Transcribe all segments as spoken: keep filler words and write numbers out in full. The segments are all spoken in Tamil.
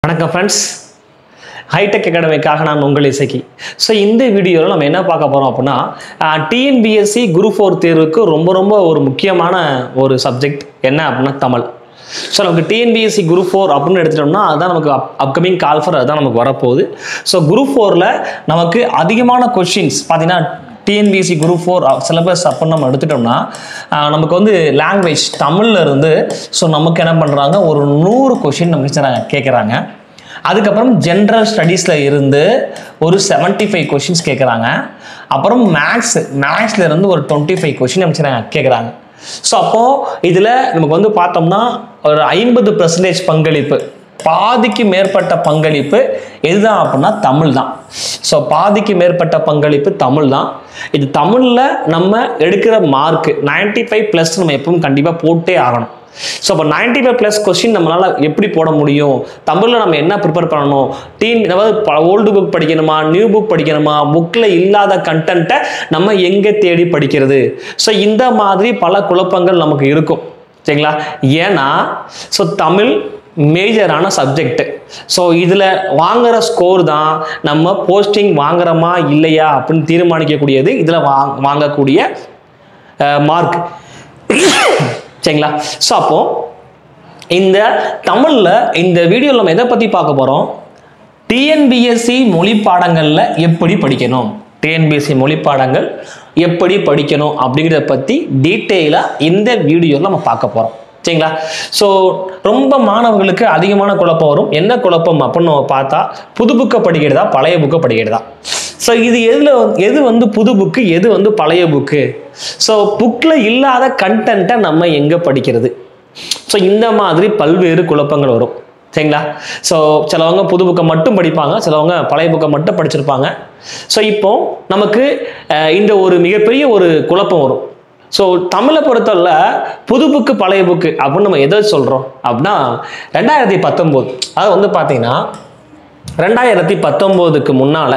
வணக்கம் ஃப்ரெண்ட்ஸ், ஹைடெக் அகாடமிக்காக நான் உங்கள் இசக்கி. ஸோ இந்த வீடியோவில் நம்ம என்ன பார்க்க போகிறோம் அப்படின்னா, டிஎன்பிஎஸ்சி குரூப் ஃபோர் தேர்வுக்கு ரொம்ப ரொம்ப ஒரு முக்கியமான ஒரு சப்ஜெக்ட் என்ன அப்படின்னா தமிழ். ஸோ நமக்கு டிஎன்பிஎஸ்சி குரூப் ஃபோர் அப்படின்னு எடுத்துட்டோம்னா அதுதான் நமக்கு அப் அப்கமிங் கால்ஃபர் அதுதான் நமக்கு வரப்போகுது. ஸோ குரூப் ஃபோரில் நமக்கு அதிகமான கொஷின்ஸ் பார்த்தீங்கன்னா டிஎன்பிஎஸ்சி குரூப் ஃபோர் சிலபஸ் அப்படின்னு நம்ம எடுத்துட்டோம்னா நமக்கு வந்து லாங்குவேஜ் தமிழில் இருந்து ஸோ நமக்கு என்ன பண்ணுறாங்க ஒரு நூறு கொஷின் நமக்கு கேட்குறாங்க. அதுக்கப்புறம் ஜென்ரல் ஸ்டடீஸில் இருந்து ஒரு செவன்ட்டி ஃபைவ் கொஷின்ஸ் கேட்குறாங்க. அப்புறம் மேக்ஸ் மேக்ஸில் இருந்து ஒரு டுவெண்ட்டி ஃபைவ் கொஷின் நமக்கு கேட்குறாங்க. ஸோ அப்போது இதில் நமக்கு வந்து பார்த்தோம்னா ஒரு ஐம்பது பர்சன்டேஜ் பங்களிப்பு, பாதிக்கு மேற்பட்ட பங்களிப்பு எதுதான் அப்படின்னா தமிழ் தான். ஸோ பாதிக்கு மேற்பட்ட பங்களிப்பு தமிழ் தான். இது தமிழில் நம்ம எடுக்கிற மார்க்கு நைன்டி ஃபைவ் ப்ளஸ் நம்ம எப்பவும் கண்டிப்பாக போட்டே ஆகணும். ஸோ அப்போ நைன்டி ஃபைவ் ப்ளஸ் கொஸ்டின் நம்மளால் எப்படி போட முடியும், தமிழில் நம்ம என்ன ப்ரிப்பேர் பண்ணணும், டீன் அதாவது ஓல்டு புக் படிக்கணுமா நியூ புக் படிக்கணுமா, புக்கில் இல்லாத கண்டென்ட்டை நம்ம எங்கே தேடி படிக்கிறது. ஸோ இந்த மாதிரி பல குழப்பங்கள் நமக்கு இருக்கும் சரிங்களா. ஏன்னா ஸோ தமிழ் மேஜரான சப்ஜெக்ட். ஸோ இதில் வாங்குகிற ஸ்கோர் தான் நம்ம போஸ்டிங் வாங்குறோமா இல்லையா அப்படின்னு தீர்மானிக்கக்கூடியது, இதில் வா வாங்கக்கூடிய மார்க் சரிங்களா. ஸோ அப்போது இந்த தமிழில் இந்த வீடியோவில் நம்ம எதை பற்றி பார்க்க போகிறோம், டிஎன்பிஎஸ்சி மொழி பாடங்களில் எப்படி படிக்கணும், டிஎன்பிஎஸ்சி மொழி பாடங்கள் எப்படி படிக்கணும் அப்படிங்கிறத பற்றி டீட்டெயிலாக இந்த வீடியோவில் நம்ம பார்க்க போகிறோம் சரிங்களா. ஸோ ரொம்ப மாணவர்களுக்கு அதிகமான குழப்பம் வரும். என்ன குழப்பம் அப்படின்னு நம்ம பார்த்தா புது புக்கை படிக்கிறதா பழைய புக்கை படிக்கிறதா. ஸோ இது எதில் எது வந்து புது புக்கு எது வந்து பழைய புக்கு, ஸோ புக்கில் இல்லாத கண்டென்ட்டை நம்ம எங்கே படிக்கிறது. ஸோ இந்த மாதிரி பல்வேறு குழப்பங்கள் வரும் சரிங்களா. ஸோ சிலவங்க புது புக்கை மட்டும் படிப்பாங்க, சிலவங்க பழைய புக்கை மட்டும் படிச்சிருப்பாங்க. ஸோ இப்போ நமக்கு இந்த ஒரு மிகப்பெரிய ஒரு குழப்பம் வரும். ஸோ தமிழை பொறுத்தவரை புது புக்கு பழைய புக்கு அப்படின்னு நம்ம எதை சொல்கிறோம் அப்படின்னா ரெண்டாயிரத்தி பத்தொம்போது அது வந்து பார்த்தீங்கன்னா ரெண்டாயிரத்தி பத்தொம்போதுக்கு முன்னால்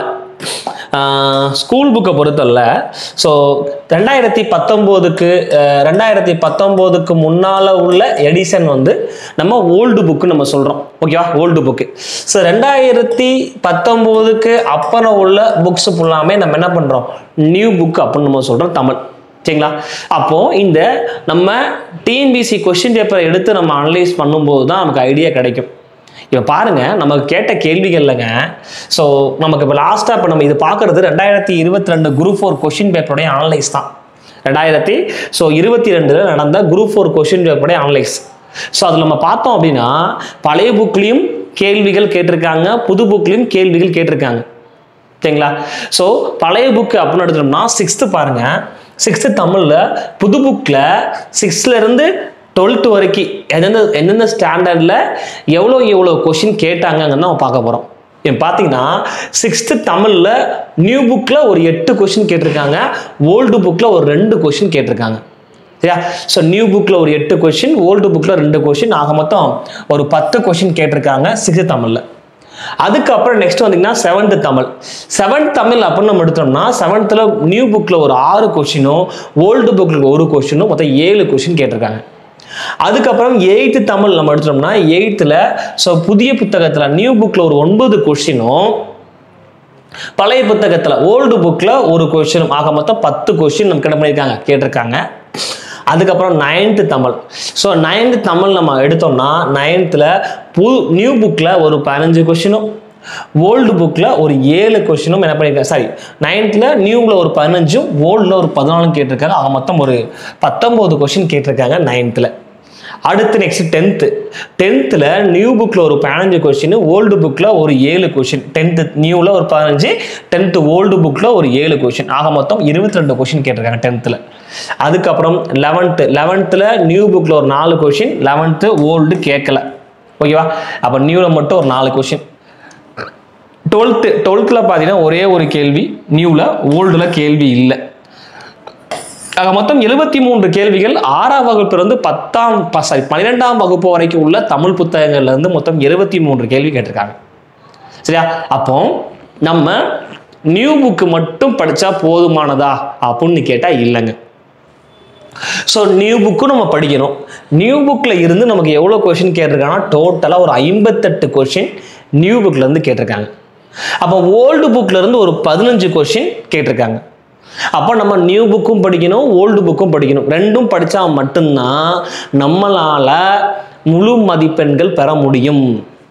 ஸ்கூல் புக்கை பொறுத்தவரை ஸோ ரெண்டாயிரத்தி பத்தொம்போதுக்கு ரெண்டாயிரத்தி பத்தொம்போதுக்கு முன்னால் உள்ள எடிஷன் வந்து நம்ம ஓல்டு புக்கு நம்ம சொல்கிறோம் ஓகேவா, ஓல்டு புக்கு. ஸோ ரெண்டாயிரத்தி பத்தொம்போதுக்கு அப்புறம் உள்ள புக்ஸ் ஃபுல்லாமே நம்ம என்ன பண்ணுறோம் நியூ புக் அப்படின்னு நம்ம சொல்கிறோம் தமிழ் சரிங்களா. அப்போது இந்த நம்ம டிஎன்பிஎஸ்சி கொஸ்டின் பேப்பரை எடுத்து நம்ம அனலைஸ் பண்ணும்போது தான் நமக்கு ஐடியா கிடைக்கும். இப்போ பாருங்கள் நமக்கு கேட்ட கேள்விகள்லங்க. ஸோ நமக்கு இப்போ லாஸ்ட்டாக இப்போ நம்ம இது பார்க்குறது ரெண்டாயிரத்தி இருபத்தி ரெண்டு குரூப் ஃபோர் கொஷின் பேப்பருடைய அனலைஸ் தான். ரெண்டாயிரத்தி ஸோ இருபத்தி ரெண்டில் நடந்த குரூப் ஃபோர் கொஷின் பேப்பருடைய அனலைஸ். ஸோ அதில் நம்ம பார்த்தோம் அப்படின்னா பழைய புக்லேயும் கேள்விகள் கேட்டிருக்காங்க, புது புக்லேயும் கேள்விகள் கேட்டிருக்காங்க சரிங்களா. ஸோ பழைய புக்கு அப்படின்னு எடுத்துட்டோம்னா சிக்ஸ்த்து பாருங்கள், சிக்ஸ்த்து தமிழில் புது புக்கில் சிக்ஸ்த்லேருந்து டுவெல்த்து வரைக்கும் எந்தெந்த எந்தெந்த ஸ்டாண்டர்டில் எவ்வளோ எவ்வளோ கொஷின் கேட்டாங்கன்னு நம்ம பார்க்க போகிறோம். இப்போ பார்த்தீங்கன்னா சிக்ஸ்த்து தமிழில் நியூ புக்கில் ஒரு எட்டு கொஷின் கேட்டிருக்காங்க, ஓல்டு புக்கில் ஒரு ரெண்டு கொஷின் கேட்டிருக்காங்க சரியா. ஸோ நியூ புக்கில் ஒரு எட்டு கொஷின், ஓல்டு புக்கில் ரெண்டு கொஷின், ஆக மொத்தம் ஒரு பத்து கொஷின் கேட்டிருக்காங்க சிக்ஸ்த்து தமிழில். அதுக்கப்புறம் நெக்ஸ்ட் வந்தீங்கன்னா செவன்த் தமிழ். செவன்த் தமிழ் அப்படின்னு நம்ம எடுத்தோம்னா செவன்த்தில் நியூ புக்கில் ஒரு ஆறு கொஷினும் ஓல்டு புக்கில் ஒரு கொஷினும் மொத்தம் ஏழு கொஷின் கேட்டிருக்காங்க. அதுக்கப்புறம் எயித்து தமிழ் நம்ம எடுத்தோம்னா எயித்தில் ஸோ புதிய புத்தகத்தில் நியூ புக்கில் ஒரு ஒன்பது கொஷினும் பழைய புத்தகத்தில் ஓல்டு புக்கில் ஒரு கொஷினும், ஆக மொத்தம் பத்து கொஷின் நமக்கு என்ன பண்ணியிருக்காங்க கேட்டிருக்காங்க. அதுக்கப்புறம் ninth Tamil. So ninth Tamil நம்ம எடுத்தோம்னா நைன்த்தில் புது நியூ புக்கில் ஒரு பதினஞ்சு கொஷினும் ஓல்டு புக்கில் ஒரு ஏழு கொஷினும் என்ன பண்ணியிருக்காங்க, சாரி நைன்த்தில் நியூவில் ஒரு பதினஞ்சும் ஓல்டில் ஒரு பதினாலும் கேட்டிருக்காங்க, ஆக மொத்தம் ஒரு பத்தொம்போது கொஷின் கேட்டிருக்காங்க நைன்த்தில். அடுத்து நெக்ஸ்ட் டென்த்து. டென்த்தில் நியூ புக்கில் ஒரு பதினஞ்சு கொஷின், ஓல்டு புக்கில் ஒரு ஏழு கொஷின், டென்த்து நியூவில் ஒரு பதினஞ்சு, டென்த்து ஓல்டு புக்கில் ஒரு ஏழு கொஷின், ஆக மொத்தம் இருபத்தி ரெண்டு கொஷின் கேட்டிருக்காங்க டென்த்தில். அதுக்கப்புறம் லெவன்த்து லெவன்த்தில் நியூ புக்கில் ஒரு நாலு கொஷின், லெவன்த்து ஓல்டு கேட்கல ஓகேவா, அப்போ நியூவில் மட்டும் ஒரு நாலு கொஷின். டுவெல்த்து டுவெல்த்தில் பார்த்தீங்கன்னா ஒரே ஒரு கேள்வி, நியூவில் ஓல்டில் கேள்வி இல்லை, ஆக மொத்தம் எழுபத்தி மூன்று கேள்விகள். ஆறாம் வகுப்பிலிருந்து பத்தாம் சாரி பன்னிரெண்டாம் வகுப்பு வரைக்கும் உள்ள தமிழ் புத்தகங்கள்லேருந்து மொத்தம் எழுபத்தி மூன்று கேள்வி கேட்டிருக்காங்க சரியா. அப்போ நம்ம நியூ புக்கு மட்டும் படித்தா போதுமானதா அப்படின்னு கேட்டால் இல்லைங்க. ஸோ நியூ புக்கும் நம்ம படிக்கணும். நியூ புக்கில் இருந்து நமக்கு எவ்வளோ கொஷின் கேட்டிருக்காங்கன்னா டோட்டலாக ஒரு ஐம்பத்தெட்டு கொஷின் நியூ புக்லேருந்து கேட்டிருக்காங்க. அப்போ ஓல்டு புக்லேருந்து ஒரு பதினஞ்சு கொஷின் கேட்டிருக்காங்க. அப்போ நம்ம நியூ புக்கும் படிக்கணும், ஓல்டு புக்கும் படிக்கணும். ரெண்டும் படித்தா மட்டும்தான் நம்மளால் முழு மதிப்பெண்கள் பெற முடியும்.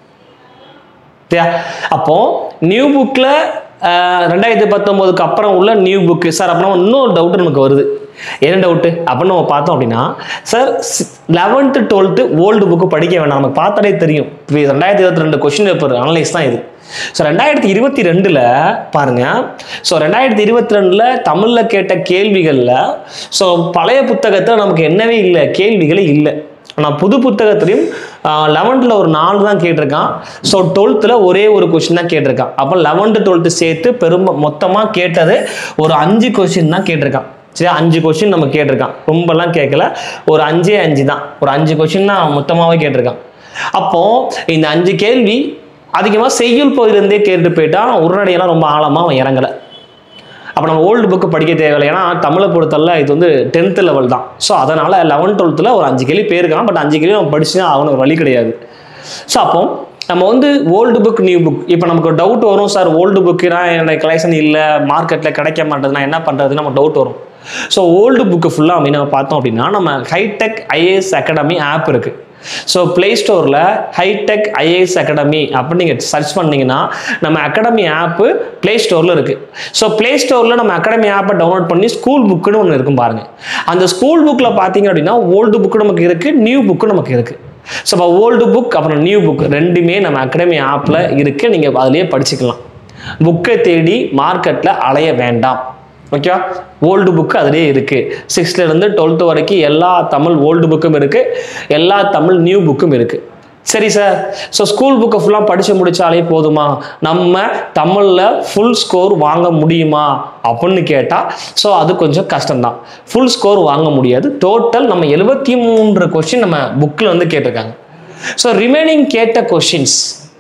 அப்போ நியூ புக்கில் ரெண்டாயிரத்தி பத்தொம்போதுக்கு அப்புறம் உள்ள நியூ புக்கு சார் அப்படின்னா இன்னொரு டவுட் நமக்கு வருது. என்ன டவுட்டு அப்படின்னு நம்ம பார்த்தோம் அப்படின்னா, sir eleventh twelfth old book படிக்க வேண்டாம், நமக்கு பார்த்தாலே தெரியும். ரெண்டாயிரத்தி இருபத்தி ரெண்டு கொஸ்டின் பேப்பர் அனலைஸ் தான் இது. ஸோ ரெண்டாயிரத்தி இருபத்தி ரெண்டில் பாருங்கள், ஸோ ரெண்டாயிரத்தி இருபத்தி ரெண்டில் தமிழில் கேட்ட கேள்விகளில் ஸோ பழைய புத்தகத்தில் நமக்கு என்னவே இல்லை, கேள்விகளே இல்லை. ஆனால் புது புத்தகத்துலையும் லெவன்த்தில் ஒரு நாலு தான் கேட்டிருக்கான். ஸோ டுவெல்த்தில் ஒரே ஒரு கொஸ்டின் தான் கேட்டிருக்கான். அப்போ லெவன்த்து டுவெல்த்து சேர்த்து பெரும் மொத்தமாக கேட்டது ஒரு அஞ்சு கொஸ்டின் தான் கேட்டிருக்கான். சரி, அஞ்சு கொஸ்டின் நம்ம கேட்டிருக்கான், ரொம்பலாம் கேட்கல, ஒரு அஞ்சே அஞ்சு தான், ஒரு அஞ்சு கொஸ்டின் தான் மொத்தமாகவே கேட்டிருக்கான். அப்போது இந்த அஞ்சு கேள்வி அதிகமாக செய்யுள் பகுதியிலேருந்தே கேட்டு போயிட்டான், உரைநடையெல்லாம் ரொம்ப ஆழமாக அவன் இறங்கலை. அப்போ நம்ம ஓல்டு புக்கு படிக்க தேவையில்லை, ஏன்னா தமிழை பொறுத்தவரை இது வந்து டென்த்து லெவல் தான். ஸோ அதனால் லெவன்த் டுவெல்த்தில் ஒரு அஞ்சு கேள்வி போயிருக்கான், பட் அஞ்சு கேள்வி நம்ம படிச்சு தான் ஆகணும், ஒரு வழி கிடையாது. ஸோ அப்போ நம்ம வந்து ஓல்டு புக் நியூ புக், இப்போ நமக்கு ஒரு டவுட் வரும், சார் ஓல்டு புக்குனா என்னோட கலெக்ஷன் இல்லை, மார்க்கெட்டில் கிடைக்க மாட்டேதுன்னா என்ன பண்ணுறதுன்னு நம்ம டவுட் வரும். ஸோ ஓல்டு புக்கு ஃபுல்லாக அப்படி நம்ம பார்த்தோம் அப்படின்னா நம்ம ஹைடெக் ஐஏஎஸ் அகாடமி ஆப் இருக்குது. ஸோ பிளே ஸ்டோரில் ஹைடெக் ஐஏஎஸ் அகாடமி அப்படின்னு நீங்கள் சர்ச் பண்ணிங்கன்னா நம்ம அகாடமி ஆப்பு பிளே ஸ்டோரில் இருக்குது. ஸோ பிளே ஸ்டோரில் நம்ம அகாடமி ஆப்பை டவுன்லோட் பண்ணி ஸ்கூல் புக்குன்னு ஒன்று இருக்கும் பாருங்கள். அந்த ஸ்கூல் புக்கில் பார்த்தீங்க அப்படின்னா ஓல்டு புக்கு நமக்கு இருக்குது, நியூ புக்கு நமக்கு இருக்குது. ஸோ இப்போ ஓல்டு புக் அப்புறம் நியூ புக் ரெண்டுமே நம்ம அகாடமி ஆப்பில் இருக்குது, நீங்கள் அதிலேயே படிச்சுக்கலாம். புக்கை தேடி மார்க்கெட்டில் அலைய வேண்டாம். ஓகேவா? ஓல்டு புக்கு அதிலே இருக்குது. சிக்ஸ்த்லேருந்து டுவெல்த்து வரைக்கும் எல்லா தமிழ் ஓல்டு புக்கும் இருக்குது, எல்லா தமிழ் நியூ புக்கும் இருக்குது. சரி சார், ஸோ ஸ்கூல் புக்கை ஃபுல்லாக படித்து முடித்தாலே போதுமா, நம்ம தமிழில் ஃபுல் ஸ்கோர் வாங்க முடியுமா அப்படின்னு கேட்டால் ஸோ அது கொஞ்சம் கஷ்டம்தான். ஃபுல் ஸ்கோர் வாங்க முடியாது. டோட்டல் நம்ம எழுபத்தி மூன்று கொஸ்டின் நம்ம புக்கில் வந்து கேட்டிருக்காங்க. ஸோ ரிமைனிங் கேட்ட கொஷின்ஸ்,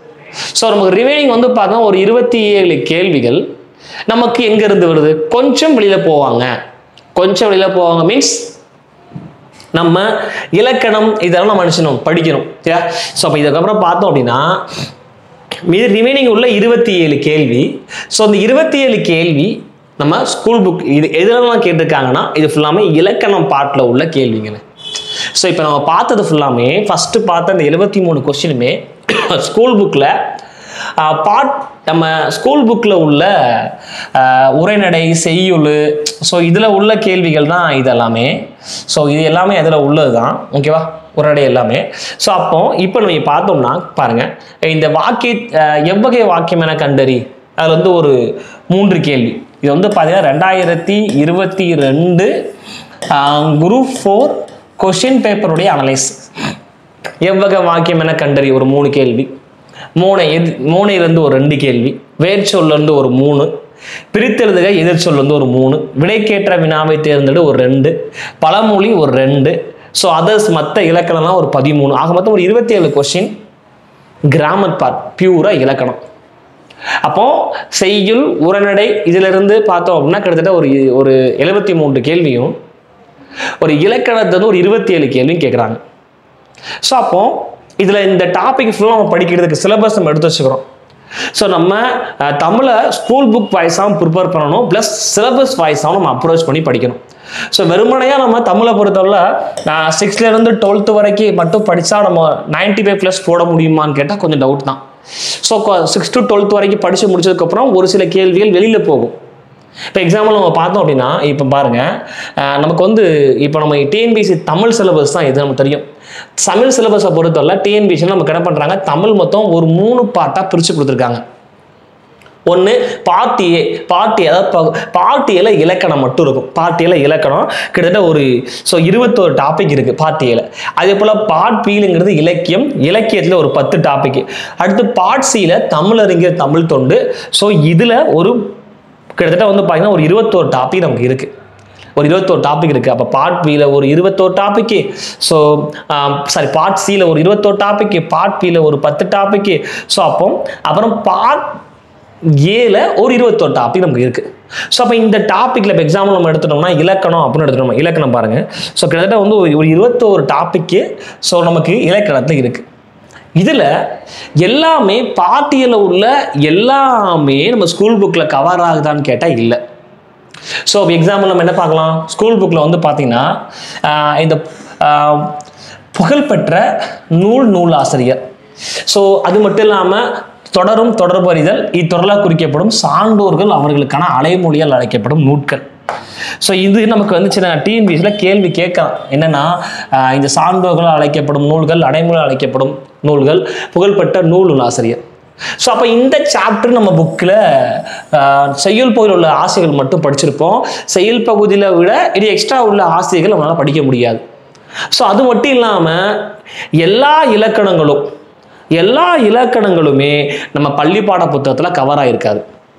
ஸோ நமக்கு ரிமைனிங் வந்து பார்த்தா ஒரு இருபத்தி ஏழு கேள்விகள் நமக்கு எங்கேருந்து வருது, கொஞ்சம் வெளியில் போவாங்க. கொஞ்சம் வெளியில் போவாங்க மீன்ஸ் நம்ம இலக்கணம் இதெல்லாம் நம்ம மனுஷனும் படிக்கணும். சரியா? ஸோ அப்போ இதுக்கப்புறம் பார்த்தோம் அப்படின்னா மீது ரிமைனிங் உள்ள இருபத்தி ஏழு கேள்வி. ஸோ அந்த இருபத்தி ஏழு கேள்வி நம்ம ஸ்கூல் புக் இது எதுலாம் கேட்டிருக்காங்கன்னா இது ஃபுல்லாமே இலக்கணம் பாட்டில் உள்ள கேள்விங்க. ஸோ இப்போ நம்ம பார்த்தது ஃபுல்லாமே ஃபஸ்ட்டு பார்த்த அந்த எழுபத்தி மூணு கொஸ்டினுமே ஸ்கூல் புக்கில் பாட் நம்ம ஸ்கூல் புக்கில் உள்ள உரைநடை செய்யுள், ஸோ இதில் உள்ள கேள்விகள் தான் இதெல்லாமே. ஸோ இது எல்லாமே அதில் உள்ளது தான். ஓகேவா? உரைநடை எல்லாமே. ஸோ அப்போ இப்போ நம்ம பார்த்தோம்னா பாருங்கள், இந்த வாக்கிய எவ்வகை வாக்கியம் என கண்டறி, அதில் வந்து ஒரு மூன்று கேள்வி. இது வந்து பார்த்தீங்கன்னா ரெண்டாயிரத்தி இருபத்தி ரெண்டு குரூப் ஃபோர் கொஷின் பேப்பருடைய அனலைஸ். எவ்வகை வாக்கியம் என கண்டறி ஒரு மூணு கேள்வி, மூணை எது மூணையிலேருந்து ஒரு ரெண்டு கேள்வி, வேர்ச்சொல்லேருந்து ஒரு மூணு, பிரித்தெழுதுக எதிர்ச்சொல்லேருந்து ஒரு மூணு, விடைக்கேற்ற வினாவை தேர்ந்தெடு ஒரு ரெண்டு, பழமொழி ஒரு ரெண்டு, ஸோ அதர்ஸ் மற்ற இலக்கணம்லாம் ஒரு பதிமூணு. ஆக மொத்தம் ஒரு இருபத்தி ஏழு கொஸ்டின் கிராமர் பார்ட் பியூராக இலக்கணம். அப்போது செய்யுள் உரைநடை இதிலிருந்து பார்த்தோம் அப்படின்னா கிட்டத்தட்ட ஒரு ஒரு எழுபத்தி மூன்று கேள்வியும் ஒரு இலக்கணத்தை வந்து ஒரு இருபத்தி ஏழு கேள்வியும் கேட்குறாங்க. ஸோ அப்போது இதில் இந்த டாபிக் ஃபுல்லாக நம்ம படிக்கிறதுக்கு சிலபஸ் நம்ம எடுத்து வச்சுக்கிறோம். ஸோ நம்ம தமிழை ஸ்கூல் புக் வாய்ஸாகவும் ப்ரிப்பேர் பண்ணணும், ப்ளஸ் சிலபஸ் வாய்ஸாகவும் நம்ம அப்ரோச் பண்ணி படிக்கணும். ஸோ வெறுமனையாக நம்ம தமிழை பொறுத்தவரை சிக்ஸ்த்லேருந்து டுவெல்த்து வரைக்கும் மட்டும் படித்தா நம்ம நைன்ட்டி ஃபைவ் ப்ளஸ் போட முடியுமான்னு கேட்டால் கொஞ்சம் டவுட் தான். ஸோ சிக்ஸ் டு டுவெல்த் வரைக்கும் படித்து முடிச்சதுக்கப்புறம் ஒரு சில கேள்விகள் வெளியில் போகும். இப்போ எக்ஸாம்பிள் நம்ம பார்த்தோம் அப்படின்னா இப்போ பாருங்கள், நமக்கு வந்து இப்போ நம்ம டிஎன்பிஎஸ்சி தமிழ் சிலபஸ் தான் இது நமக்கு தெரியும். தமிழ் சிலபஸை பொறுத்தவரை டிஎன்பிஎஸ்சி நமக்கு என்ன பண்ணுறாங்க, தமிழ் மொத்தம் ஒரு மூணு பார்ட்டாக பிரித்து கொடுத்துருக்காங்க. ஒன்று பார்ட் ஏ, பார்ட் ஏ அதாவது பார்ட் ஏல இலக்கணம் மட்டும் இருக்கும். பார்ட் ஏல இலக்கணம் கிட்டத்தட்ட ஒரு ஸோ இருபத்தோரு டாபிக் இருக்குது பார்ட் ஏல. அதே போல் பார்ட் பிங்கிறது இலக்கியம், இலக்கியத்தில் ஒரு பத்து டாபிக். அடுத்து பார்ட் சியில் தமிழறிஞர் தமிழ் தொண்டு. ஸோ இதில் ஒரு கிட்டத்தட்ட வந்து பார்த்தீங்கன்னா ஒரு இருபத்தோரு டாபிக் நமக்கு இருக்குது. ஒரு இருபத்தோரு டாபிக் இருக்குது. அப்போ பார்ட் பியில் ஒரு இருபத்தோரு டாப்பிக்கு, ஸோ சாரி பார்ட் சியில் ஒரு இருபத்தோரு டாப்பிக்கு, பார்ட் பியில் ஒரு பத்து டாப்பிக்கு. ஸோ அப்போ அப்புறம் பார்ட் ஏல ஒரு இருபத்தோரு டாபிக் நமக்கு இருக்குது. ஸோ அப்போ இந்த டாப்பிக்கில் இப்போ எக்ஸாம்பிள் நம்ம எடுத்துட்டோம்னா இலக்கணம் அப்படின்னு எடுத்துட்டோம். இலக்கணம் பாருங்கள், ஸோ கிட்டத்தட்ட வந்து ஒரு இருபத்தோரு டாப்பிக்கு ஸோ நமக்கு இலக்கணத்தில் இருக்குது. இதில் எல்லாமே பாட்டியில் உள்ள எல்லாமே நம்ம ஸ்கூல் புக்கில் கவர் ஆகுதான்னு கேட்டால் இல்லை. ஸோ எக்ஸாம்பிள் நம்ம என்ன பார்க்கலாம், ஸ்கூல் புக்கில் வந்து பார்த்தீங்கன்னா இந்த புகழ்பெற்ற நூல் நூலாசிரியர், ஸோ அது மட்டும் இல்லாமல் தொடரும் தொடர்பறிதல் இத்தொடராக குறிக்கப்படும் சான்றோர்கள் அவர்களுக்கான அலைமொழியால் அழைக்கப்படும் நூட்கள். ஸோ இது நமக்கு வந்து சின்ன டிஎன்பிஎஸ்சியில் கேள்வி கேட்கலாம், என்னென்னா இந்த சான்றோர்களால் அழைக்கப்படும் நூல்கள், அடைமொழியால் அழைக்கப்படும் நூல்கள், புகழ்பெற்ற நூல் நூலாசிரியர். ஸோ அப்போ இந்த சாப்டர் நம்ம புக்கில் செய்யுள் பகுதியில் உள்ள ஆசிரியர்கள் மட்டும் படிச்சிருப்போம். செய்யுள் பகுதியில் விட இது எக்ஸ்ட்ரா உள்ள ஆசிரியர்கள் நம்மளால் படிக்க முடியாது. ஸோ அது மட்டும் இல்லாமல் எல்லா இலக்கணங்களும் எல்லா இலக்கணங்களுமே நம்ம பள்ளி பாட புத்தகத்தில் கவர் ஆகிருக்காது.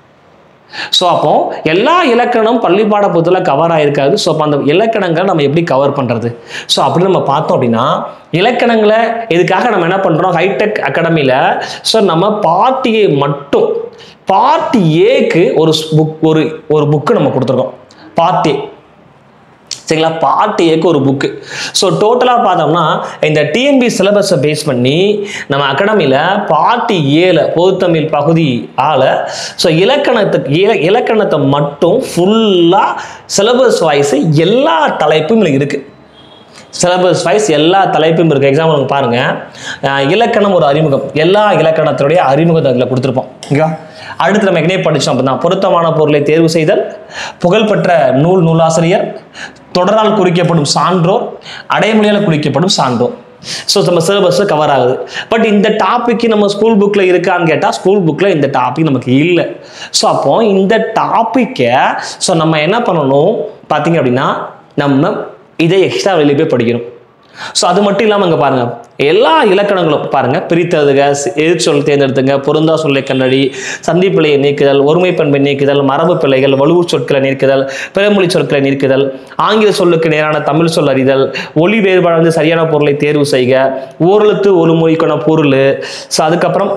ஸோ அப்போ எல்லா இலக்கணம் பள்ளி பாட புத்தகத்தில் கவர் ஆகிருக்காது. ஸோ அப்போ அந்த இலக்கணங்களை நம்ம எப்படி கவர் பண்ணுறது? ஸோ அப்படி நம்ம பார்த்தோம் அப்படின்னா இலக்கணங்களை இதுக்காக நம்ம என்ன பண்ணுறோம், ஹைடெக் அகாடமியில் ஸோ நம்ம பார்ட்டியை மட்டும் பார்ட்டி ஏக்கு ஒரு புக் ஒரு ஒரு புக்கு நம்ம கொடுத்துருக்கோம். பார்ட்டி சரிங்களா, பார்ட் ஏக்கு ஒரு புக்கு. ஸோ டோட்டலாக பார்த்தோம்னா இந்த டிஎன்பி சிலபஸை பேஸ் பண்ணி நம்ம அகாடமியில் பார்ட்டி ஏல பொதுத்தமிழ் பகுதி ஆல ஸோ இலக்கணத்துக்கு இல இலக்கணத்தை மட்டும் ஃபுல்லாக சிலபஸ் வைஸ் எல்லா தலைப்பும் இதில் இருக்குது. சிலபஸ் வைஸ் எல்லா தலைப்பும் இருக்குது. எக்ஸாம்பிள் பாருங்கள், இலக்கணம் ஒரு அறிமுகம், எல்லா இலக்கணத்தினுடைய அறிமுகத்தை அதில் கொடுத்துருப்போம். ஓகேவா? அடுத்து நம்ம எங்கே படித்தோம் அப்படின்னா பொருத்தமான பொருளை தேர்வு செய்தல், புகழ்பெற்ற நூல் நூலாசிரியர், தொடரால் குறிக்கப்படும் சான்றோர், அடைமொழியால் குறிக்கப்படும் சான்றோர். ஸோ நம்ம சிலபஸில் கவர் ஆகுது. பட் இந்த டாபிக் நம்ம ஸ்கூல் புக்கில் இருக்கான்னு கேட்டால் ஸ்கூல் புக்கில் இந்த டாபிக் நமக்கு இல்லை. ஸோ அப்போ இந்த டாப்பிக்கை ஸோ நம்ம என்ன பண்ணணும் பார்த்தீங்க அப்படின்னா நம்ம இதை எக்ஸ்ட்ரா வெளியே போய் படிக்கணும். ஸோ அது மட்டும் இல்லாமல் இங்கே பாருங்கள், எல்லா இலக்கணங்களும் பாருங்கள், பிரித்தெழுதுக, எதிர்ச்சொல் தேர்ந்தெடுத்துங்க, பொருந்தா சொல்லை கண்டடி, சந்திப்பிழையை நீக்குதல், ஒருமை பண்பை நீக்குதல், மரபு பிழைகள், வலுவு சொற்களை நீக்குதல், பிறமொழி சொற்களை நீக்குதல், ஆங்கில சொல்லுக்கு நேரான தமிழ் சொல் அறிதல், ஒலி வேறுபாடு சரியான பொருளை தேர்வு செய்க, ஓரெழுத்து ஒரு மொழிக்கான பொருள், ஸோ அதுக்கப்புறம்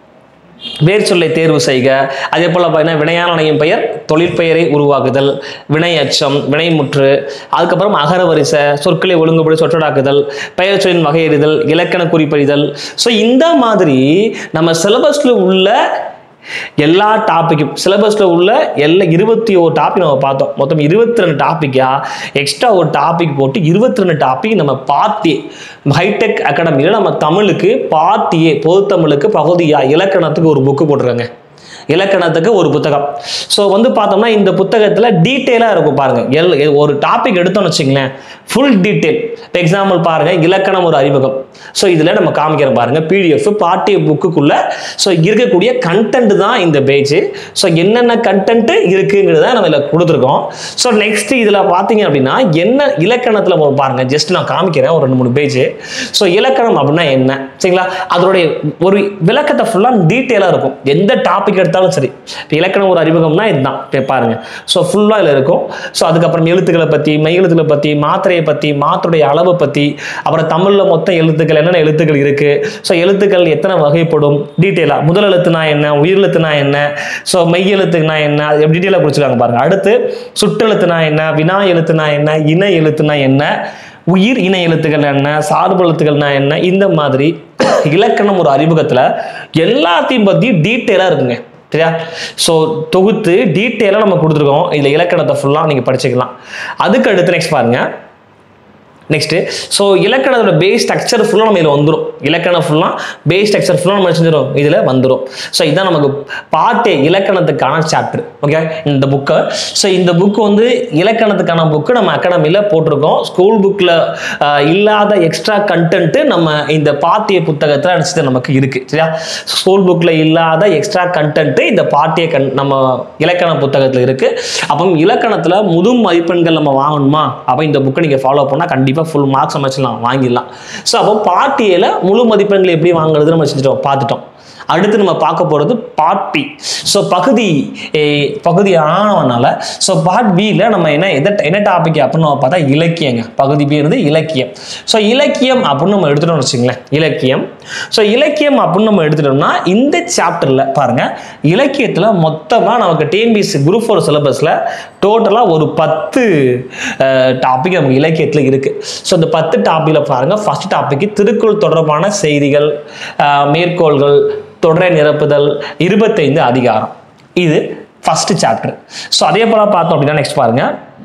வேர் சொல்லை தேர்வு செய்க, அதே போல் பார்த்தீங்கன்னா வினையால் அணையும் பெயர் தொழிற்பெயரை உருவாக்குதல், வினை அச்சம், வினைமுற்று, அதுக்கப்புறம் அகர வரிசை, சொற்களை ஒழுங்குபடி சொற்றொடாக்குதல், பெயர் சொல்லின் வகையறிதல், இலக்கண குறிப்பறிதல். ஸோ இந்த மாதிரி நம்ம சிலபஸில் உள்ள எல்லா டாப்பிக்கும் சிலபஸில் உள்ள எல்லா இருபத்தி ஒரு டாபிக் நம்ம பார்த்தோம். மொத்தம் இருபத்தி ரெண்டு டாப்பிக்கா எக்ஸ்ட்ரா ஒரு டாபிக் போட்டு இருபத்தி ரெண்டு டாபிக் நம்ம பார்ட்டி ஹைடெக் அகாடமியில் நம்ம தமிழுக்கு பார்ட்டியே பொது தமிழுக்கு பகுதியா இலக்கணத்துக்கு ஒரு புக்கு போட்டிருக்காங்க. இலக்கணத்துக்கு ஒரு புத்தகம். ஸோ வந்து பார்த்தோம்னா இந்த புத்தகத்தில் டீட்டெயிலாக இருக்கும் பாருங்கள். எல் ஒரு டாபிக் எடுத்தோம்னு வச்சுங்களேன், ஃபுல் டீட்டெயில். இப்போ எக்ஸாம்பிள் பாருங்கள், இலக்கணம் ஒரு அறிமுகம். ஸோ இதில் நம்ம காமிக்கிறோம் பாருங்கள், பிடிஎஃப் பார்ட்டி புக்குக்குள்ளே ஸோ இருக்கக்கூடிய கண்டென்ட் தான் இந்த பேஜ். ஸோ என்னென்ன கண்டென்ட் இருக்குங்கிறத நம்ம இதில் கொடுத்துருக்கோம். ஸோ நெக்ஸ்ட் இதில் பார்த்தீங்க அப்படின்னா என்ன இலக்கணத்தில் பாருங்கள், ஜஸ்ட் நான் காமிக்கிறேன் ஒரு ரெண்டு மூணு பேஜ். ஸோ இலக்கணம் அப்படின்னா என்ன சரிங்களா, அதோடைய ஒரு விளக்கத்தை ஃபுல்லாக டீட்டெயிலாக இருக்கும். எந்த டாபிக் எடுத்தாலும் சரி, இப்போ இலக்கணம் ஒரு அறிமுகம்னா இதுதான் பாருங்க. ஸோ ஃபுல்லாக இதில் இருக்கும். ஸோ அதுக்கப்புறம் எழுத்துக்களை பற்றி, மெய் எழுத்துக்களை பற்றி, மாத்திரையை பற்றி, மாத்திரைய அளவை பற்றி, அப்புறம் தமிழில் மொத்தம் எழுத்துக்கள் என்னென்ன எழுத்துக்கள் இருக்குது, ஸோ எழுத்துக்கள் எத்தனை வகைப்படும் டீட்டெயிலாக, முதல் எழுத்துனா என்ன, உயிரெழுத்துனா என்ன, ஸோ மெய் எழுத்துனா என்ன, எப்படி டீட்டெயிலாக குறிச்சிருக்காங்க பாருங்க. அடுத்து சுற்றெழுத்துனா என்ன, வினா எழுத்துனா என்ன, இணை எழுத்துனா என்ன, உயிர் இணை எழுத்துக்கள் என்ன, சார்பு எழுத்துக்கள்னா என்ன, இந்த மாதிரி இலக்கணம் ஒரு அறிமுகத்தில் எல்லாத்தையும் பற்றி டீட்டெயிலாக இருக்குங்க சரியா. ஸோ தொகுத்து டீட்டெயிலாக நம்ம கொடுத்துருக்கோம். இதில் இலக்கணத்தை ஃபுல்லாக நீங்கள் படிச்சுக்கலாம். அதுக்கு அடுத்து நெக்ஸ்ட் பாருங்கள். நெக்ஸ்ட்டு ஸோ இலக்கணத்தோட பேஸ் ஸ்ட்ரக்சர் ஃபுல்லாக நம்ம இதில் வந்துடும். இலக்கணம் ஃபுல்லாக பேஸ் ஸ்ட்ரக்சர் ஃபுல்லாக நம்ம செஞ்சிடும் இதில் வந்துடும். ஸோ இதுதான் நமக்கு பாட்டே இலக்கணத்துக்கான சாப்டர். ஓகே, இந்த புக்கை ஸோ இந்த புக்கு வந்து இலக்கணத்துக்கான புக்கு நம்ம அகாடமியில் போட்டிருக்கோம். ஸ்கூல் புக்கில் இல்லாத எக்ஸ்ட்ரா கண்டென்ட்டு நம்ம இந்த பாட்டிய புத்தகத்தில் நினச்சது நமக்கு இருக்குது சரியா. ஸ்கூல் புக்கில் இல்லாத எக்ஸ்ட்ரா கண்டென்ட்டு இந்த பாட்டிய கண் நம்ம இலக்கண புத்தகத்தில் இருக்குது. அப்போ இலக்கணத்தில் முழு மதிப்பெண்கள் நம்ம வாங்கணுமா, அப்போ இந்த புக்கை நீங்கள் ஃபாலோ பண்ணால் கண்டிப்பாக ஃபுல் மார்க்ஸ் அமைச்சிடலாம், வாங்கிடலாம். ஸோ அப்போ பார்ட்டியில் முழு மதிப்பெண்கள் எப்படி வாங்குறது நம்ம செஞ்சுட்டோம் பார்த்துட்டோம். அடுத்து நம்ம பார்க்க போகிறது பார்ட் பி. ஸோ பகுதி பகுதி ஆனவனால ஸோ பார்ட் பியில் நம்ம என்ன எதை என்ன டாபிக் அப்படின்னு நம்ம பார்த்தா இலக்கியங்க. பகுதி பி இருந்து இலக்கியம். ஸோ இலக்கியம் அப்படின்னு நம்ம எடுத்துட்டோம்னு வச்சுங்களேன், இலக்கியம். ஸோ இலக்கியம் அப்படின்னு நம்ம எடுத்துட்டோம்னா இந்த சாப்டரில் பாருங்கள், இலக்கியத்தில் மொத்தமாக நமக்கு டிஎன்பிஎஸ்சி குரூப் ஃபோர் சிலபஸில் டோட்டலாக ஒரு பத்து டாபிக் நமக்கு இலக்கியத்தில் இருக்குது. ஸோ இந்த பத்து டாப்பிக்கில் பாருங்கள், ஃபர்ஸ்ட் டாபிக் திருக்குறள் தொடர்பான செய்திகள், மேற்கோள்கள், தொடரை நிரப்புதல், இருபத்தைந்து அதிகாரம். இது ஃபர்ஸ்ட் சாப்டர். ஸோ அதே போல பார்த்தோம் அப்படின்னா நெக்ஸ்ட் பாருங்க,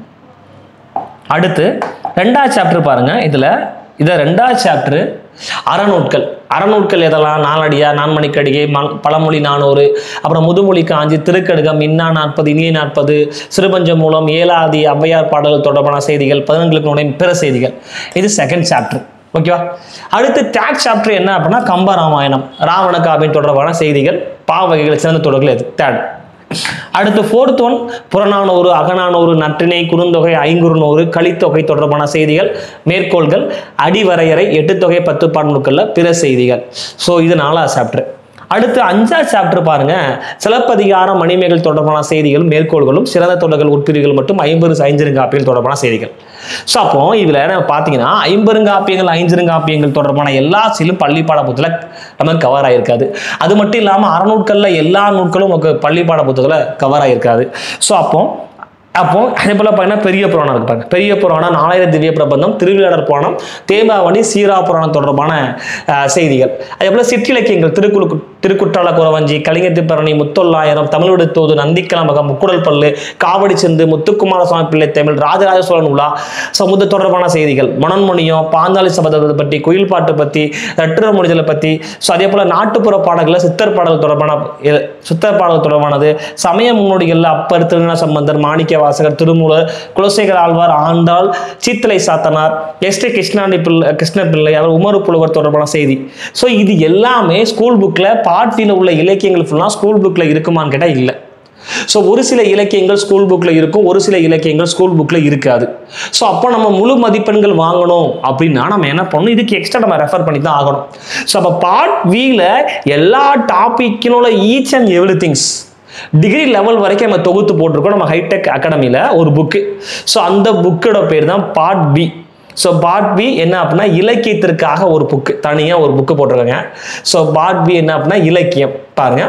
அடுத்து ரெண்டாவது சாப்டர் பாருங்க. இதுல இதை ரெண்டாவது சாப்டர் அறநூட்கள். அறநூட்கள் எதெல்லாம்? நாலடியார், நான்மணிக்கடிகை, பழமொழி நானூறு, அப்புறம் முதுமொழி காஞ்சி, திருக்கடுகம், இன்னா நாற்பது, இனிய நாற்பது, சிறுபஞ்ச மூலம், ஏலாதி, ஔவையார் பாடல்கள் தொடர்பான செய்திகள், பதினெண்களுக்கு நுழையும் பிற செய்திகள். இது செகண்ட் சாப்டர். ஓகேவா? அடுத்து தேர்ட் சாப்டர் என்ன அப்படின்னா கம்பராமாயணம், ராவண காவியம் தொடர்பான செய்திகள், பாவகைகள், சிறந்த தொடர்கள். இது தேர்ட். அடுத்து ஃபோர்த் ஒன் புறநானூறு, அகநானூறு, நற்றிணை, குறுந்தொகை, ஐங்குறுநூறு, கலித்தொகை தொடர்பான செய்திகள், மேற்கோள்கள், அடிவரையறை, எட்டு தொகை, பத்து பாடல்கள்ல பிற செய்திகள். ஸோ இது நாலாவது சாப்டர். அடுத்து அஞ்சாவது சாப்டர் பாருங்க, சிலப்பதிகாரம், மணிமேகலை தொடர்பான செய்திகளும் மேற்கோள்களும், சிறந்த தொடர்கள், உட்பிரிவுகள் மற்றும் ஐம்பது ஐஞ்சிருங்காப்பியங்கள் தொடர்பான செய்திகள். ஸோ அப்போ இதுல நம்ம பார்த்தீங்கன்னா ஐம்பெருங்காப்பியங்கள், ஐஞ்சிருங்காப்பியங்கள் தொடர்பான எல்லா சிலும் பள்ளி பாட புத்தகத்தில் நமக்கு கவர் ஆகிருக்காது. அது மட்டும் இல்லாமல் அறநூட்களில் எல்லா நூட்களும் நமக்கு பள்ளி பாட புத்தகத்தில் கவர் ஆகிருக்காது. ஸோ அப்போ அப்போ அதே போல பார்த்தீங்கன்னா பெரிய புராணம் இருக்கு பாருங்க. பெரிய புராணம், நாலாயிரம் திவ்ய பிரபந்தம், திருவிளையாடற் புராணம், தேம்பாவணி, சீரா புராணம் தொடர்பான செய்திகள். அதே போல சிற்றிலக்கியங்கள், திருக்குறு திருக்குற்றால குறவஞ்சி, கலிங்கத்திப்பரணி, முத்தொள்ளாயிரம், தமிழ்விடுத்தோது, நந்திக்கலம்பகம், முக்குடல் பல்லு, காவடி செந்து, முத்துக்குமார சுவாமி பிள்ளை தமிழ், ராஜராஜ சோழன் உலா, சமுத தொடர்பான செய்திகள், மனன்மொழியம், பாஞ்சாலி சபதத்தை பற்றி, குயில் பாட்டு பற்றி, ரெட்டுர முடிதலை பற்றி. ஸோ அதே போல நாட்டுப்புற பாடல்கள், சித்தர் பாடல் தொடர்பான சித்தர் பாடல் தொடர்பானது, சமய முன்னோடிகள், அப்பர், திருஞான சம்பந்தர், மாணிக்க வாசகர், திருமூலர், குலசேகர ஆழ்வார், ஆண்டாள், சீத்தலை சாத்தனார், எஸ் டி கிருஷ்ணாண்டி பிள்ளை கிருஷ்ண பிள்ளை, அவர் உமரு புலவர் தொடர்பான செய்தி. ஸோ இது எல்லாமே ஸ்கூல் புக்ல பார்ட்டியில் உள்ள இலக்கியங்கள் ஃபுல்லாக ஸ்கூல் புக்ல இருக்குமான்னு கேட்டால் இல்லை. ஸோ ஒரு சில இலக்கியங்கள் ஸ்கூல் புக்கில் இருக்கும், ஒரு சில இலக்கியங்கள் ஸ்கூல் புக்கில் இருக்காது. ஸோ அப்போ நம்ம முழு மதிப்பெண்கள் வாங்கணும் அப்படின்னா நம்ம என்ன பண்ணணும், இதுக்கு எக்ஸ்ட்ரா நம்ம ரெஃபர் பண்ணி தான் ஆகணும். ஸோ அப்போ பார்ட் வியில் எல்லா டாப்பிக்கினோட each and every things degree level வரைக்கும் நம்ம தொகுத்து போட்டிருக்கோம் நம்ம ஹைடெக் அகாடமியில் ஒரு புக்கு. ஸோ அந்த புக்கோட பேர் தான் part B. So part B என்ன அப்படின்னா இலக்கியத்திற்காக ஒரு புக்கு, தனியாக ஒரு புக்கு போட்டிருக்காங்க. ஸோ பார்ட் பி என்ன அப்படின்னா இலக்கியம். பாருங்க,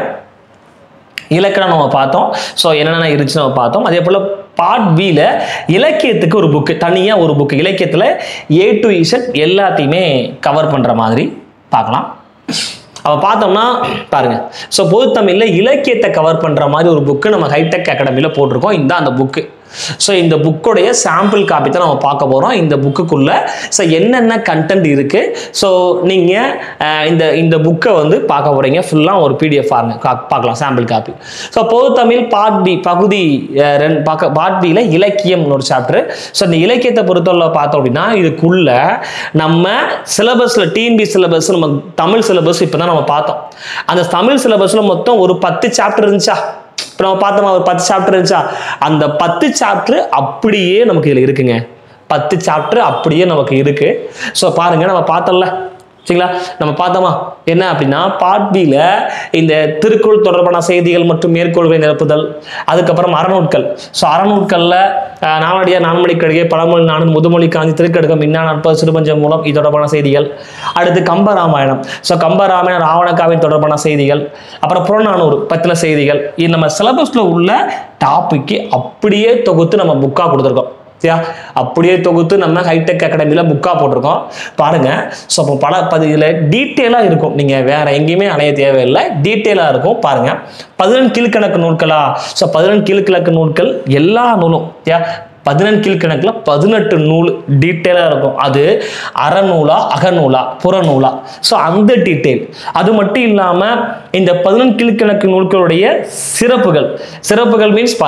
இலக்கணம் நம்ம பார்த்தோம். ஸோ என்னென்ன இருந்துச்சு நம்ம பார்த்தோம். அதே போல் பார்ட் பியில் இலக்கியத்துக்கு ஒரு புக்கு, தனியாக ஒரு புக்கு, இலக்கியத்தில் ஏ டு இசட் எல்லாத்தையுமே கவர் பண்ணுற மாதிரி பார்க்கலாம். அவ பார்த்தோம்னா பாருங்க, ஸோ பொது தமிழில் இலக்கியத்தை கவர் பண்ணுற மாதிரி ஒரு புக்கு நம்ம ஹைடெக் அகாடமியில் போட்டிருக்கோம். இந்த அந்த புக்கு. ஸோ இந்த புக்கோடைய சாம்பிள் காப்பி தான் நம்ம பார்க்க போகிறோம். இந்த புக்குக்குள்ள ஸோ என்னென்ன கண்டென்ட் இருக்குது. ஸோ நீங்கள் இந்த இந்த புக்கை வந்து பார்க்க போகிறீங்க ஃபுல்லாக ஒரு பிடிஎஃப் பாருங்க, பார்க்கலாம் சாம்பிள் காப்பி. ஸோ பொது தமிழ் பார்ட் பி பகுதி ரெண்டு பார்க்க பார்ட் பியில் இலக்கியம்னு ஒரு சாப்டர். ஸோ இந்த இலக்கியத்தை பொறுத்தவரை பார்த்தோம் அப்படின்னா இதுக்குள்ள நம்ம சிலபஸில் டிஎன்பி சிலபஸ் நம்ம தமிழ் சிலபஸ் இப்போ தான் நம்ம பார்த்தோம். அந்த தமிழ் சிலபஸில் மொத்தம் ஒரு பத்து சாப்டர் இருந்துச்சா, இப்போ நம்ம பார்த்தோமா ஒரு பத்து சாப்டர் இருந்துச்சா, அந்த பத்து சாப்டர் அப்படியே நமக்கு இதில் இருக்குங்க. பத்து சாப்டர் அப்படியே நமக்கு இருக்கு. ஸோ பாருங்க, நம்ம பார்த்தோம்ல சரிங்களா, நம்ம பார்த்தோமா என்ன அப்படின்னா பார்ட் பியில் இந்த திருக்குறள் தொடர்பான செய்திகள் மற்றும் மேற்கோள்களை நிரப்புதல், அதுக்கப்புறம் அறநூட்கள். ஸோ அறநூட்களில் நாலடியார், நான்மணிக்கடிகை, பழமொழி நானூறு, முதுமொழி காஞ்சி, திருக்கடுகம், இன்னா நாற்பது, சிறுபஞ்சம் மூலம், இது தொடர்பான செய்திகள். அடுத்து கம்பராமாயணம். ஸோ கம்பராமாயணம், ராவண காவியம் தொடர்பான செய்திகள், அப்புறம் புறநானூறு பத்தின செய்திகள். இது நம்ம சிலபஸில் உள்ள டாபிக்கு அப்படியே தொகுத்து நம்ம புக்காக கொடுத்துருக்கோம். அப்படியே தொகுத்து நம்ம ஹைடெக் அகாடமியில் புக்காக போட்டிருக்கோம் பாருங்க. ஸோ அப்போ பல பதிவில் டீட்டெயிலாக இருக்கும், நீங்கள் வேற எங்கேயுமே அலைய தேவையில்லை, டீட்டெயிலாக இருக்கும் பாருங்க. பதினெண் கீழ்கணக்கு நூல்களா, ஸோ பதினெண் கீழ்கணக்கு நூல்கள் எல்லா நூலும் பதினெண் கீழ்கணக்கில் பதினெட்டு நூல் டீட்டெயிலாக இருக்கும். அது அறநூலா, அகநூலா, புறநூலா, ஸோ அந்த டீட்டெயில். அது மட்டும் இல்லாமல் இந்த பதினெண் கீழ்கணக்கு நூல்களுடைய சிறப்புகள், சிறப்புகள் மீன்ஸ் பாருங்க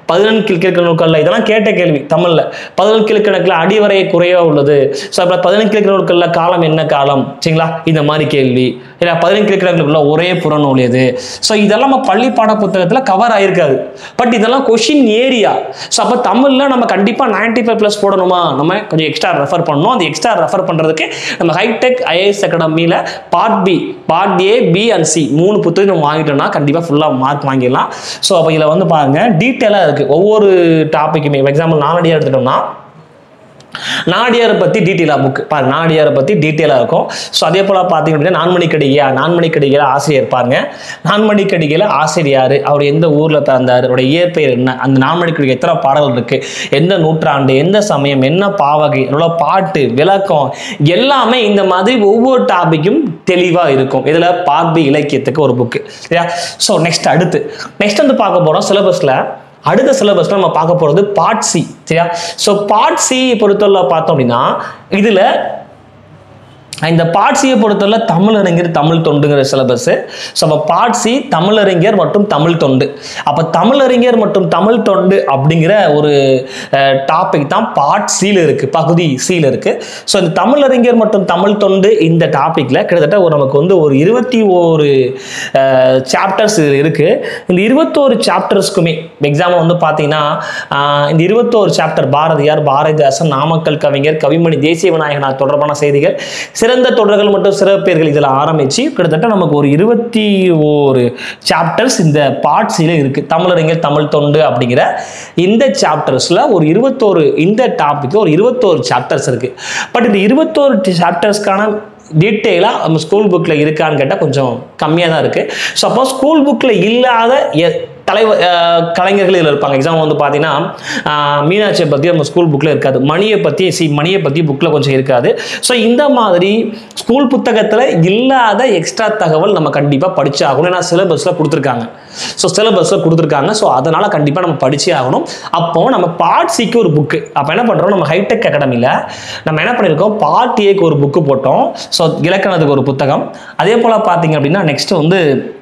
பதினெண் கீழ்க்கணக்கில் இதெல்லாம் கேட்ட கேள்வி தமிழில். பதினெண் கீழ்க்கணக்கில் அடிவரை குறைவாக உள்ளது. ஸோ அப்போ பதினெண் கீழ்க்கணக்கில் காலம் என்ன காலம் சரிங்களா, இந்த மாதிரி கேள்வி. இல்லை பதினெண் கீழ்க்கணக்கில் ஒரே புறநூல் எது. ஸோ இதெல்லாம் நம்ம பள்ளி பாட புத்தகத்தில் கவர் ஆயிருக்காது. பட் இதெல்லாம் கொஷின் ஏரியா. ஸோ அப்போ தமிழில் நம்ம கண்டிப்பாக நைன்டி ஃபைவ் ப்ளஸ் போடணுமா, நம்ம கொஞ்சம் எக்ஸ்ட்ரா ரெஃபர் பண்ணணும். அந்த எக்ஸ்ட்ரா ரெஃபர் பண்ணுறதுக்கு நம்ம ஹைடெக் ஐஏஎஸ் அகாடமியில் part B, part A, B and C மூணு புத்தகம் நம்ம வாங்கிட்டோம்னா கண்டிப்பாக ஃபுல்லாக மார்க் வாங்கிடலாம். ஸோ அப்போ இதில் வந்து பாருங்கள் டீட்டெயிலாக இருக்குது ஒவ்வொரு டாப்பிக்குமே. எக்ஸாம்பிள் நாலடியாக எடுத்துட்டோம்னா நாடியாரை பற்றி டீட்டெயிலாக புக் பாருங்க, நாடியாரை பற்றி டீட்டெயிலாக இருக்கும். ஸோ அதே போல் பார்த்தீங்க அப்படின்னா நான்மணிக்கடிகையா, நான்மணிக்கடிகையில் ஆசிரியர் பாருங்க, நான்மணிக்கடிகையில் ஆசிரியர் அவர் எந்த ஊரில் பிறந்தார், அவருடைய இயற்பெயர் என்ன, அந்த நான்மணிக்கடிகை எத்தனை பாடல்கள் இருக்குது, எந்த நூற்றாண்டு, எந்த சமயம், என்ன பாவகை, அதோட பாட்டு விளக்கம் எல்லாமே இந்த மாதிரி ஒவ்வொரு டாபிக்கும் தெளிவாக இருக்கும். இதில் பார்வை இலக்கியத்துக்கு ஒரு புக்கு சரியா. ஸோ நெக்ஸ்ட் அடுத்து நெக்ஸ்ட் வந்து பார்க்க போகிறோம் சிலபஸில். அடுத்த சிலபஸ்ல நம்ம பார்க்க போறது பார்ட் சி சரியா. ஸோ பார்ட் சி பொறுத்தவரை பார்த்தோம் அப்படின்னா இதுல இந்த பார்ட் சியை பொறுத்தவரை தமிழறிஞர் தமிழ் தொண்டுங்கிற சிலபஸ். ஸோ அப்போ பார்ட் சி தமிழறிஞர் மற்றும் தமிழ் தொண்டு. அப்போ தமிழறிஞர் மற்றும் தமிழ் தொண்டு அப்படிங்கிற ஒரு டாபிக் தான் பார்ட் சியில் இருக்கு, பகுதி சியில் இருக்கு. ஸோ இந்த தமிழறிஞர் மற்றும் தமிழ் தொண்டு இந்த டாபிக்ல கிட்டத்தட்ட ஒரு நமக்கு வந்து ஒரு இருபத்தி ஒரு சாப்டர்ஸ் இருக்கு. இந்த இருபத்தோரு சாப்டர்ஸ்க்குமே எக்ஸாம்பிள் வந்து பார்த்தீங்கன்னா இந்த இருபத்தோரு சாப்டர் பாரதியார், பாரதிதாசன், நாமக்கல் கவிஞர், கவிமணி தேசிய விநாயகனார் தொடர்பான செய்திகள், சிறந்த தொடர்கள் மற்றும் சிறப்பெயர்கள் இதில் ஆரம்பிச்சு கிட்டத்தட்ட நமக்கு ஒரு இருபத்தி ஒரு சாப்டர்ஸ் இந்த பார்ட் சில இருக்கு. தமிழறிஞர் தமிழ் தொண்டு அப்படிங்கிற இந்த சாப்டர்ஸ்ல ஒரு இருபத்தோரு இந்த டாபிக் ஒரு இருபத்தோரு சாப்டர்ஸ் இருக்கு. பட் இந்த இருபத்தோரு சாப்டர்ஸ்க்கான டீட்டெயிலாக நம்ம ஸ்கூல் புக்கில் இருக்கான்னு கேட்டால் கொஞ்சம் கம்மியாக தான் இருக்குது. ஸோ அப்போ ஸ்கூல் புக்கில் இல்லாத தலைவர் கலைஞர்கள் இதில் இருப்பாங்க. எக்ஸாம்பிள் வந்து பார்த்தீங்கன்னா மீனாட்சியை பற்றி நம்ம ஸ்கூல் புக்கில் இருக்காது, மணியை பற்றி சி மணியை பற்றி புக்கில் கொஞ்சம் இருக்காது. ஸோ இந்த மாதிரி ஸ்கூல் புத்தகத்தில் இல்லாத எக்ஸ்ட்ரா தகவல் நம்ம கண்டிப்பாக படிச்சு ஆகணும். ஏன்னா சிலபஸில் கொடுத்துருக்காங்க. ஸோ சிலபஸில் கொடுத்துருக்காங்க. ஸோ அதனால் கண்டிப்பாக நம்ம படிச்சே ஆகணும். அப்போ நம்ம பார்ட் சிக்கு ஒரு புக்கு, அப்போ என்ன பண்ணுறோம், நம்ம ஹைடெக் அகாடமியில் நம்ம என்ன பண்ணியிருக்கோம், பார்ட் ஏக்கு ஒரு புக்கு போட்டோம். ஸோ இலக்கணத்துக்கு ஒரு புத்தகம். அதே போல் பார்த்தீங்க அப்படின்னா நெக்ஸ்ட் வந்து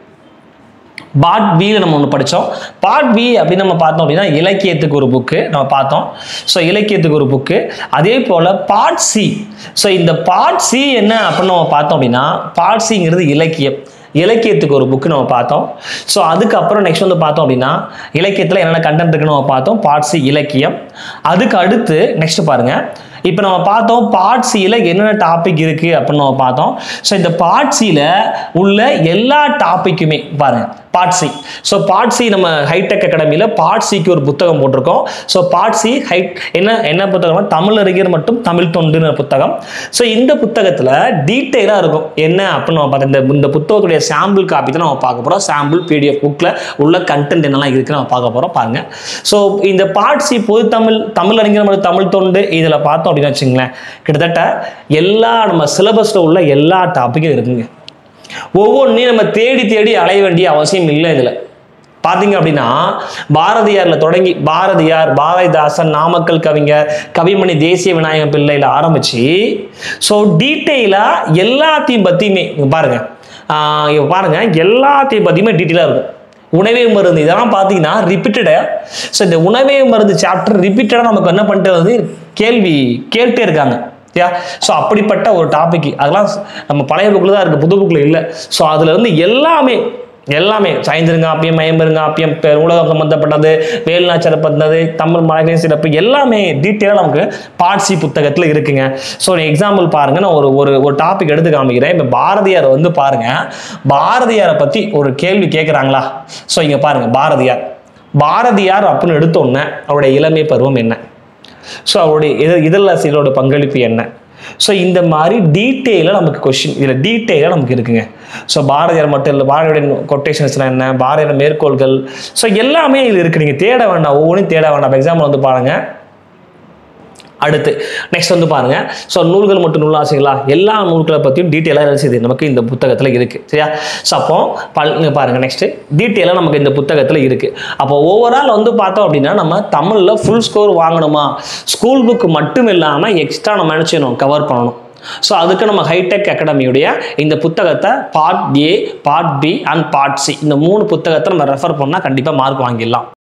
பார்ட் பியில் நம்ம ஒன்று படித்தோம். பார்ட் பி அப்படின்னு நம்ம பார்த்தோம் அப்படின்னா இலக்கியத்துக்கு ஒரு புக்கு நம்ம பார்த்தோம். ஸோ இலக்கியத்துக்கு ஒரு புக்கு. அதே போல் பார்ட் சி. ஸோ இந்த பார்ட் சி என்ன அப்படின்னு நம்ம பார்த்தோம் அப்படின்னா பார்ட் சிங்கிறது இலக்கியம், இலக்கியத்துக்கு ஒரு புக்கு நம்ம பார்த்தோம். ஸோ அதுக்கப்புறம் நெக்ஸ்ட் வந்து பார்த்தோம் அப்படின்னா இலக்கியத்தில் என்னென்ன கண்டென்ட் இருக்குன்னு நம்ம பார்த்தோம், பார்ட் சி இலக்கியம். அதுக்கு அடுத்து நெக்ஸ்ட் பாருங்க, இப்போ நம்ம பார்த்தோம் பார்ட் சியில் என்னென்ன டாபிக் இருக்குது அப்படின்னு நம்ம பார்த்தோம். ஸோ இந்த பார்ட் சியில் உள்ள எல்லா டாப்பிக்குமே பாருங்க part C. So part C நம்ம ஹைடெக் அகாடமியில் பார்ட் சிக்கு ஒரு புத்தகம் போட்டிருக்கோம். ஸோ பார்ட் சி ஹை என்ன என்ன புத்தகம், தமிழறிஞர் மற்றும் தமிழ் தொண்டுன்னு புத்தகம். ஸோ இந்த புத்தகத்தில் டீட்டெயிலாக இருக்கும் என்ன அப்படின்னு நம்ம பார்த்தோம். இந்த இந்த புத்தகத்துடைய சாம்பிள் காப்பி தான் நம்ம பார்க்க போகிறோம். சாம்பிள் பிடிஎஃப் புக்கில் உள்ள கண்டென்ட் என்னெல்லாம் இருக்குன்னு நம்ம பார்க்க போகிறோம் பாருங்க. ஸோ இந்த பார்ட் சி பொது தமிழ், தமிழறிஞர் மற்றும் தமிழ் தொண்டு இதில் பார்த்தோம் அப்படின்னு வச்சுங்களேன் கிட்டத்தட்ட எல்லா நம்ம சிலபஸில் உள்ள எல்லா டாப்பிக்கும் இருக்குங்க. ஒவ்வொன்றையும் நம்ம தேடி தேடி அலைய வேண்டிய அவசியம் இல்லை. இதில் பார்த்தீங்க அப்படின்னா பாரதியார்ல தொடங்கி பாரதியார், பாரதிதாசன், நாமக்கல் கவிஞர், கவிமணி தேசிய விநாயகம் பிள்ளையில் ஆரம்பிச்சு ஸோ டீட்டெயிலாக எல்லாத்தையும் பற்றியுமே பாருங்க இப்போ பாருங்க எல்லாத்தையும் பற்றியுமே டீட்டெயிலாக இருக்கும். உணவே மருந்து இதெல்லாம் பார்த்தீங்கன்னா ரிப்பீட்டடாக. ஸோ இந்த உணவே மருந்து சாப்டர் ரிப்பீட்டடாக நமக்கு என்ன பண்ணிட்டு வந்து கேள்வி கேட்டே இருக்காங்க. யா ஸோ அப்படிப்பட்ட ஒரு டாபிக் அதெல்லாம் நம்ம பழைய புக்கில் தான் இருக்குது, புது புக்கில் இல்லை. ஸோ அதில் வந்து எல்லாமே எல்லாமே சாய்ந்திருங்காப்பியம், மயம்பெருங்காப்பியம், உலகம் சம்பந்தப்பட்டது, வேலுநாச்சியார் பற்றினது, தமிழ் மலைகளின் சிறப்பு எல்லாமே டீட்டெயிலாக நமக்கு பார்ட் சி புத்தகத்தில் இருக்குங்க. ஸோ எக்ஸாம்பிள் பாருங்க, நான் ஒரு ஒரு ஒரு டாபிக் எடுத்து காமிக்கிறேன். இப்போ பாரதியார் வந்து பாருங்க, பாரதியாரை பற்றி ஒரு கேள்வி கேட்குறாங்களா. ஸோ இங்கே பாருங்க பாரதியார் பாரதியார் அப்படின்னு எடுத்தோன்னே அவருடைய இளமை பருவம் என்ன, ஸோ அவருடைய இத இதழாசிரியரோட பங்களிப்பு என்ன. ஸோ இந்த மாதிரி டீட்டெயிலாக நமக்கு கொஸ்டின் இதில் டீட்டெயிலாக நமக்கு இருக்குங்க. ஸோ பாரதியார் மட்டும் இல்லை, பாரதியோட கொட்டேஷன்ஸ்லாம் என்ன, பாரதியோட மேற்கோள்கள், ஸோ எல்லாமே இது இருக்குது. நீங்கள் தேட வேண்டாம், ஒவ்வொன்றும் தேட வேண்டாம். எக்ஸாம்பிள் வந்து பாருங்கள். அடுத்து நெக்ஸ்ட் வந்து பாருங்க, ஸோ நூல்கள் மற்றும் நூலாசிகளா எல்லா நூல்களை பற்றியும் டீட்டெயிலாக எழுதிது நமக்கு இந்த புத்தகத்தில் இருக்குது சரியா. ஸோ அப்போ பல் பாருங்க நெக்ஸ்ட் டீட்டெயிலாக நமக்கு இந்த புத்தகத்தில் இருக்குது. அப்போ ஓவரால் வந்து பார்த்தோம் அப்படின்னா நம்ம தமிழில் ஃபுல் ஸ்கோர் வாங்கணுமா, ஸ்கூல் புக்கு மட்டும் இல்லாமல் எக்ஸ்ட்ரா நம்ம நினச்சிடணும் கவர் பண்ணணும். ஸோ அதுக்கு நம்ம ஹைடெக் அகாடமியுடைய இந்த புத்தகத்தை part A, part B and part C இந்த மூணு புத்தகத்தை நம்ம ரெஃபர் பண்ணால் கண்டிப்பாக மார்க் வாங்கிடலாம்.